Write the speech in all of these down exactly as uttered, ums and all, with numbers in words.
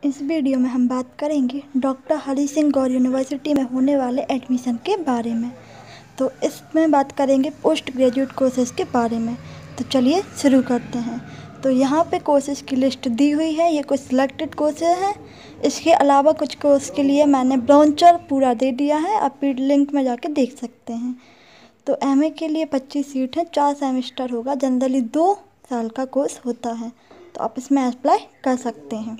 इस वीडियो में हम बात करेंगे डॉक्टर हरी सिंह गौर यूनिवर्सिटी में होने वाले एडमिशन के बारे में। तो इसमें बात करेंगे पोस्ट ग्रेजुएट कोर्सेज़ के बारे में। तो चलिए शुरू करते हैं। तो यहाँ पे कोर्सेज़ की लिस्ट दी हुई है, ये कुछ सिलेक्टेड कोर्सेज हैं। इसके अलावा कुछ कोर्स के लिए मैंने ब्राउचर पूरा दे दिया है, आप लिंक में जाके देख सकते हैं। तो एमए के लिए पच्चीस सीट है, चार सेमेस्टर होगा, जनरली दो साल का कोर्स होता है, तो आप इसमें अप्लाई कर सकते हैं।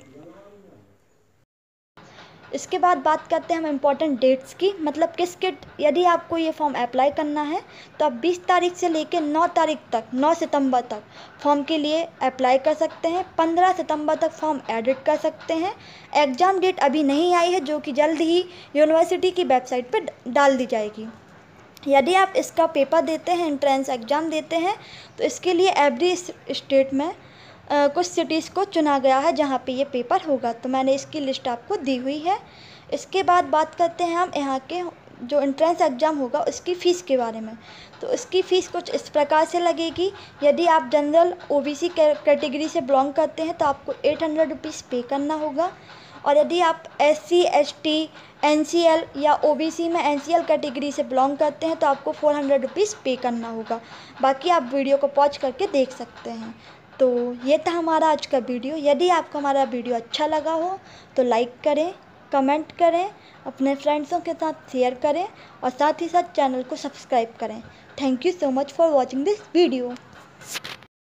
इसके बाद बात करते हैं हम इम्पॉर्टेंट डेट्स की, मतलब किस किट यदि आपको ये फॉर्म अप्लाई करना है तो आप बीस तारीख से लेकर नौ तारीख तक नौ सितंबर तक फॉर्म के लिए अप्लाई कर सकते हैं। पंद्रह सितंबर तक फॉर्म एडिट कर सकते हैं। एग्ज़ाम डेट अभी नहीं आई है, जो कि जल्द ही यूनिवर्सिटी की वेबसाइट पर डाल दी जाएगी। यदि आप इसका पेपर देते हैं, एंट्रेंस एग्ज़ाम देते हैं, तो इसके लिए एवरी स्टेट में Uh, कुछ सिटीज़ को चुना गया है जहाँ पे ये पेपर होगा, तो मैंने इसकी लिस्ट आपको दी हुई है। इसके बाद बात करते हैं हम यहाँ के जो एंट्रेंस एग्ज़ाम होगा उसकी फ़ीस के बारे में। तो इसकी फ़ीस कुछ इस प्रकार से लगेगी। यदि आप जनरल ओबीसी कैटेगरी से बिलोंग करते हैं तो आपको एट हंड्रेड रुपीज़ पे करना होगा, और यदि आप S C S T N C L या ओ बी सी में एन सी एल कैटेगरी से बिलोंग करते हैं तो आपको फोर हंड्रेड रुपीज़ पे करना होगा। बाकी आप वीडियो को पॉज करके देख सकते हैं। तो ये था हमारा आज का वीडियो। यदि आपको हमारा वीडियो अच्छा लगा हो तो लाइक करें, कमेंट करें, अपने फ्रेंड्सों के साथ शेयर करें और साथ ही साथ चैनल को सब्सक्राइब करें। Thank you so much for watching this video.